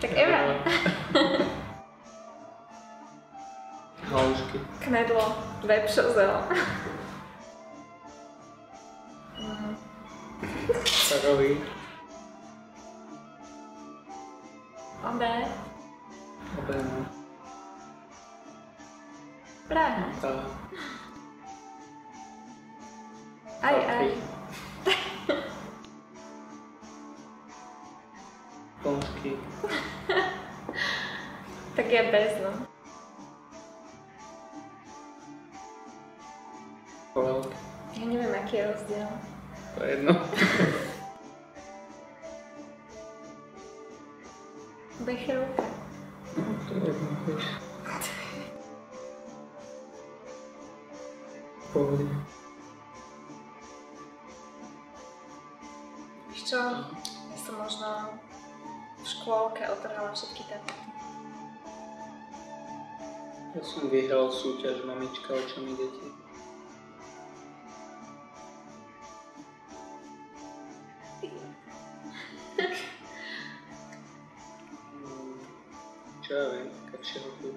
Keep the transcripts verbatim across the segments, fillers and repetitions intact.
Tak Eva. Halušky. Knedlo. Vepšozel. Parový. Obé. Obé, no. Praha. Praha. Aj, aj. Polsky. Tak je bez, no. Povelky. Ja neviem, aký je rozdiel. To je jedno. Becherovka. No, to je jedno, vieš. Pohode. Víš čo? Ja som možno v škôlke otrhala všetky tablety. Ja som vyhral súťaž Mamička očami detí. Čo ja viem, kakšieho chuť.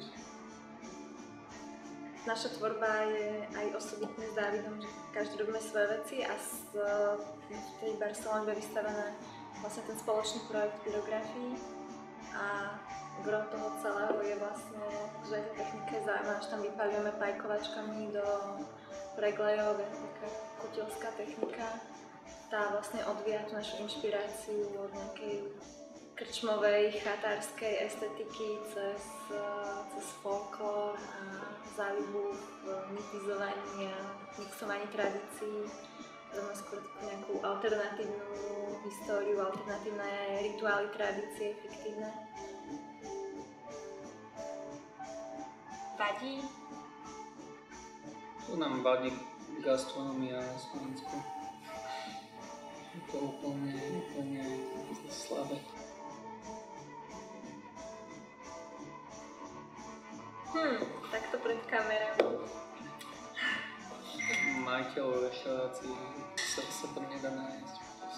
Naša tvorba je aj osobitne s Dávidom, že každý robíme svoje veci a z, v tej Barcelone bude vystavené vlastne ten spoločný projekt Pyrography a gro toho celého je vlastne, že aj tá technika je zaujímavá, že tam vypálujeme pajkovačkami do preglejov, je to taká kutilská technika. Tá vlastne odvíja tú našu inšpiráciu od nejakej krčmovej, chatárskej estetiky cez, cez folklore a záľubu v mitizovaní a mixovaní tradícií. Robíme skôr takú nejakú alternatívnu históriu, alternatívne rituály, tradície, fiktívne. Vadí? Tu nám vadí gastronomia na Slovensku. Je to úplne, úplne slabé. Hm, takto pred kamerami. Majiteľov reštaurácií sa, sa tam nedá nájsť.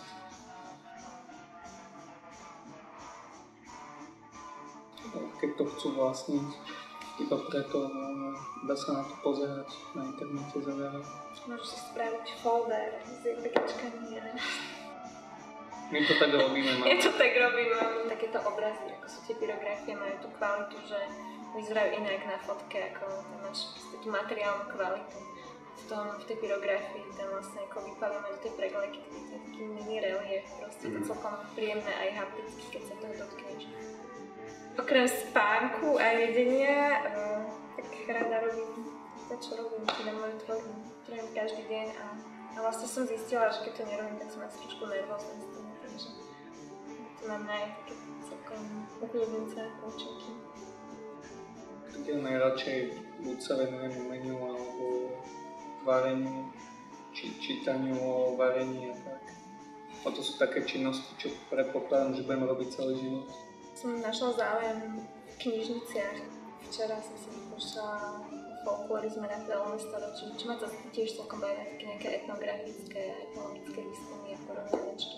Keď to chcú vlastniť, iba preto dá sa na to pozerať na internete za veľa. Môžu si spraviť folder s JPEGčkami, ja My to tak robíme, máme. Ja to tak robím, mám takéto obrazy, ako sú tie pyrografie, majú tú kvalitu, že vyzerajú inak na fotke, ako tam máš tú materiálnu kvalitu. V, tom, v tej pyrografii tam vlastne ako vypálame do tej preglejky, taký mini relief, proste to celkom príjemné aj hapticky, keď sa toho dotkneš. Okrem spánku a jedenia, uh, tak rada robím to, čo robím, teda moju tvorbu, tvorím každý deň a, a vlastne som zistila, že keď to nerobím, tak som asi trošku nervózna z toho, takže to mám aj také celkom ukľudnice účinky. Kde najradšej buď sa venujem umeniu alebo vareniu, či čítaniu o varení a tak. A to sú také činnosti, čo predpokladám, že budem robiť celý život. Som našla záujem v knižniciach. Včera som si vypúšťala folklorizme na prelome storočí, čo ma to tiež celkom baví, také nejaké etnografické a etnologické výskumy a porovnávačky.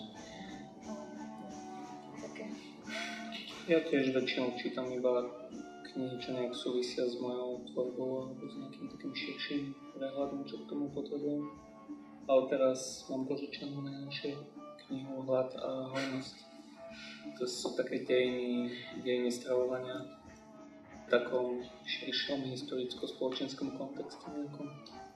Také. Ja tiež väčšinou čítam iba knihy, čo nejak súvisia s mojou tvorbou alebo s nejakým takým širším prehľadom, čo k tomu potrebujem. Ale teraz mám požičanú najnovšiu knihu Hlad a hojnosť. To sú také dejiny, dejiny stravovania v takom širšom historicko-spoločenskom kontexte nejakom.